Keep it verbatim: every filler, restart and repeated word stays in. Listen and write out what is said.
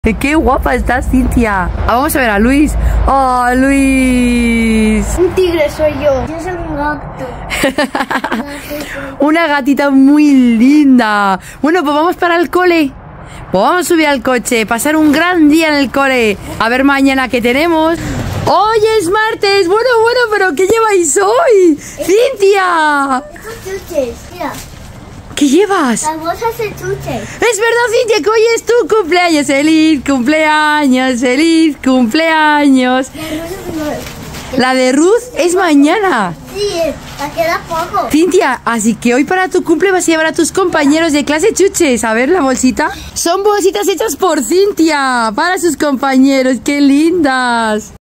¡Qué guapa estás, Cintia! Ah, vamos a ver a Luis. ¡Oh, Luis! Un tigre soy yo. Yo soy un gato. Una gatita muy linda. Bueno, pues vamos para el cole. Pues vamos a subir al coche, pasar un gran día en el cole. A ver mañana qué tenemos. ¡Hoy es martes! Bueno, bueno, pero ¿qué lleváis hoy? ¡Cintia! Estos chuches, mira. ¿Qué llevas? Las bolsas de chuches. Es verdad, Cintia, que hoy es tu cumpleaños. ¡Feliz cumpleaños! ¡Feliz cumpleaños! La de Ruth es mañana. Sí, la queda poco. Cintia, así que hoy para tu cumple vas a llevar a tus compañeros de clase chuches. A ver la bolsita. Son bolsitas hechas por Cintia para sus compañeros. ¡Qué lindas!